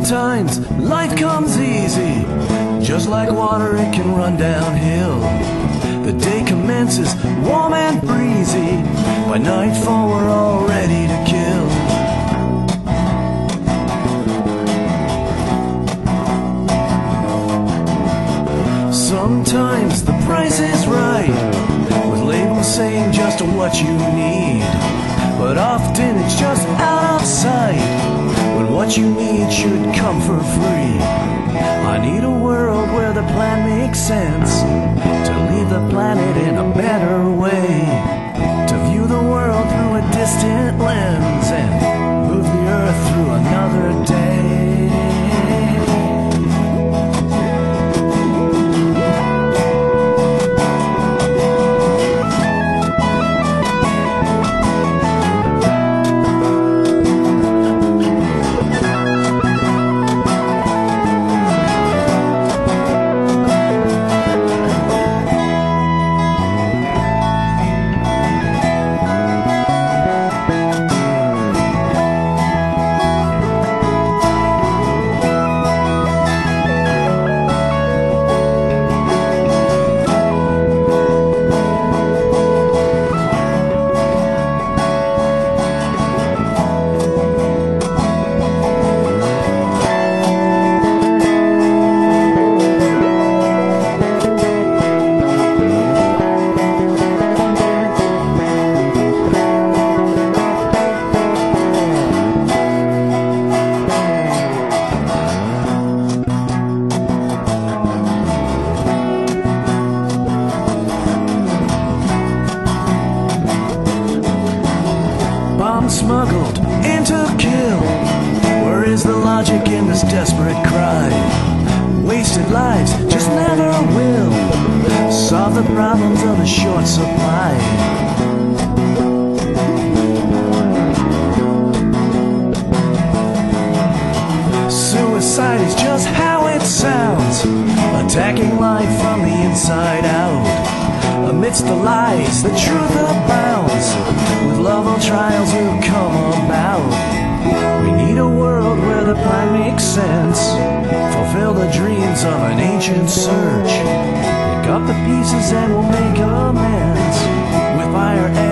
Sometimes life comes easy, just like water it can run downhill. The day commences warm and breezy, by nightfall we're all ready to kill. Sometimes the price is right, with labels saying just what you need, but often it's just out of sight, when what you need should come for free. I need a world where the plan makes sense, to leave the planet in a better way, to view the world through a distant lens and move the earth through another day. Smuggled into kill. Where is the logic in this desperate cry? Wasted lives just never will solve the problems of the short supply. Suicide is just how it sounds, attacking life from the inside out. Amidst the lies, the truth abounds, with love all trials will come about. We need a world where the plan makes sense, fulfill the dreams of an ancient search, pick up the pieces and we'll make amends with fire